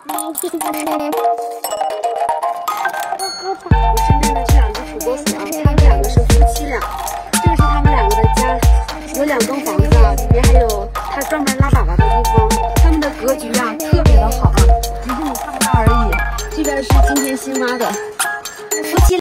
我身边的这两个土拨鼠啊，他们两个是夫妻俩，这个是他们两个的家，有2栋房子啊，里面还有他专门拉粑粑的地方。他们的格局啊特别的好啊，只是你看不到而已。这边是今天新挖的。